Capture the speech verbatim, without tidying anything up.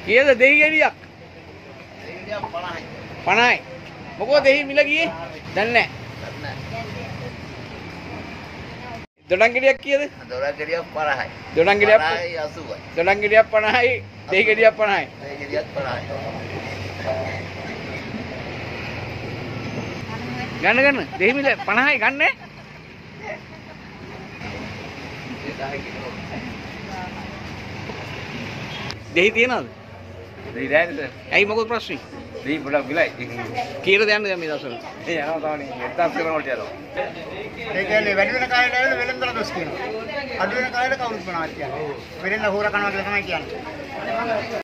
කීයද දෙහි ගෙඩියක්? දෙහි ගෙඩියක් පනහයි. පනහයි. මොකෝ දෙහි මිල ගියේ? දන්නේ නැහැ. දන්නේ නැහැ. දොඩම් ගෙඩියක් කීයද? දොඩම් ගෙඩියක් පනහයි. දොඩම් ගෙඩියක් පනහයි අසූවයි. දොඩම් ගෙඩියක් පනහයි, දෙහි ගෙඩියක් පනහයි. දෙහි ගෙඩියක් පනහයි. ගන්න ගන්න. දෙහි මිල පනහයි ගන්න. දෙහි තියනවද? දෙහි දැන්නේ. ඇයි මොකද ප්‍රශ්නේ? දෙහි පොඩක් විලයි. කීයද යන්නේ දැන් මේ දවස්වල? ඒ යනවා තාවනේ එක්දහස් කරන වලට යනවා. ඒ කියන්නේ වැඩි වෙන කාලේ නේද වෙලෙන්දල දොස් කියනවා. අඩු වෙන කාලේ කවුරුත් මොනවද කියන්නේ. වෙලෙන්ද හොර කනවා කියලා තමයි කියන්නේ.